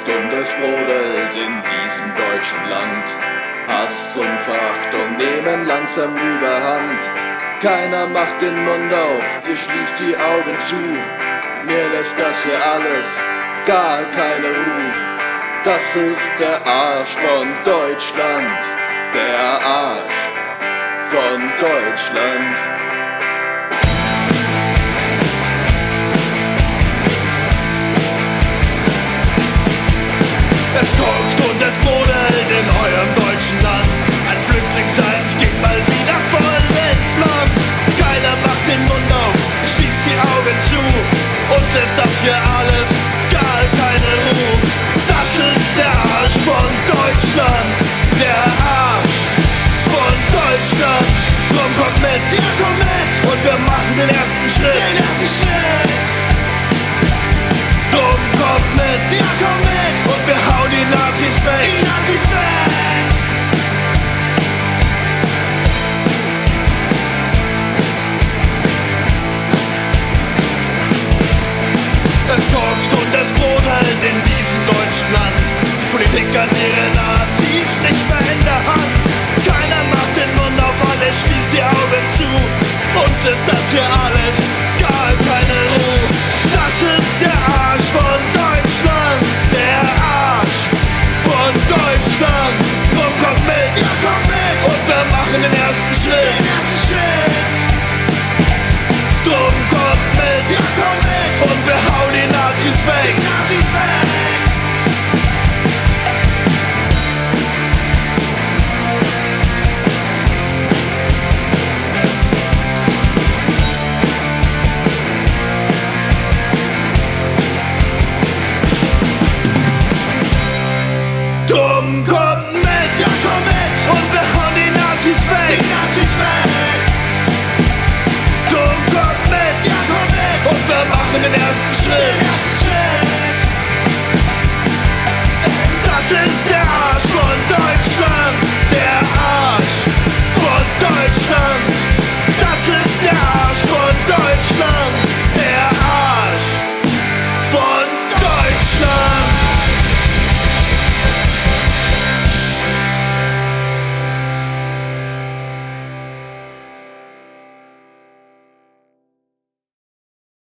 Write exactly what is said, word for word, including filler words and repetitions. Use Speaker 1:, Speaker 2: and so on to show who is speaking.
Speaker 1: und es brodelt in diesem deutschen Land. Hass und Verachtung nehmen langsam überhand. Keiner macht den Mund auf, ihr schließt die Augen zu. Mir lässt das hier alles gar keine Ruhe. Das ist der Arsch von Deutschland, der Arsch von Deutschland.
Speaker 2: Es kocht und es brodelt in eurem deutschen Land. Ein Flüchtlingsheim steht mal wieder voll in Flammen. Keiner macht den Mund auf, schließt die Augen zu. Uns lässt das hier alles gar keine Ruhe. Das ist der Arsch von Deutschland, der Arsch von Deutschland. Drum kommt mit, ja komm mit, und wir machen den ersten Schritt. Den ersten Schritt. Drum kommt mit, ja komm mit, und wir hauen die Nazis weg. Die Nazis weg. Es kocht und es brodelt in diesem deutschen Land. Die Politik hat ihre Nazis nicht mehr in der Hand. Keiner macht den Mund auf, alle schließt die Augen zu. Uns ist das hier alles gar keine Ruhe. Das ist der Arsch von Deutschland, der Arsch von Deutschland. Drum kommt mit, ja komm mit, und wir machen den ersten Schritt. Den ersten Schritt. Drum kommt mit, ja komm mit, und wir hauen die Nazis weg. Die Nazis weg. Drum kommt mit, ja komm mit, und wir hauen die Nazis weg. Die Nazis weg. Drum kommt mit, ja komm mit, und wir machen den ersten Schritt. Den ersten Schritt. Das ist